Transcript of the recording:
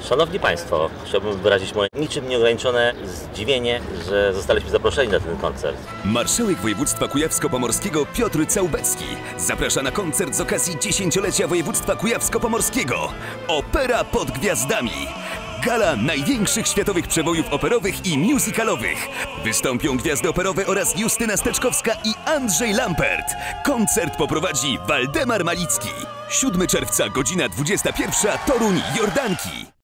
Szanowni Państwo, chciałbym wyrazić moje niczym nieograniczone zdziwienie, że zostaliśmy zaproszeni na ten koncert. Marszałek województwa kujawsko-pomorskiego Piotr Całbecki zaprasza na koncert z okazji 10-lecia województwa kujawsko-pomorskiego. Opera pod gwiazdami. Gala największych światowych przebojów operowych i musicalowych. Wystąpią gwiazdy operowe oraz Justyna Steczkowska i Andrzej Lampert. Koncert poprowadzi Waldemar Malicki. 7 czerwca, godzina 21, Toruń, Jordanki.